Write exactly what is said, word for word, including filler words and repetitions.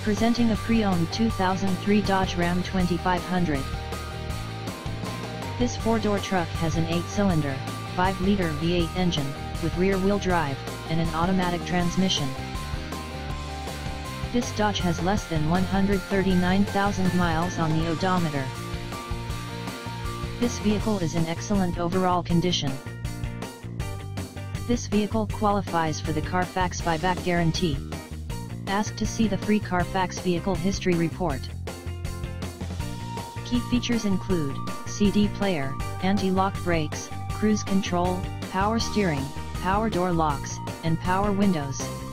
Presenting a pre-owned two thousand three Dodge Ram twenty-five hundred. This four-door truck has an eight-cylinder, five liter V eight engine, with rear-wheel drive, and an automatic transmission. This Dodge has less than one hundred thirty-nine thousand miles on the odometer. This vehicle is in excellent overall condition. This vehicle qualifies for the Carfax buyback guarantee. Ask to see the free Carfax Vehicle History Report. Key features include C D player, anti-lock brakes, cruise control, power steering, power door locks, and power windows.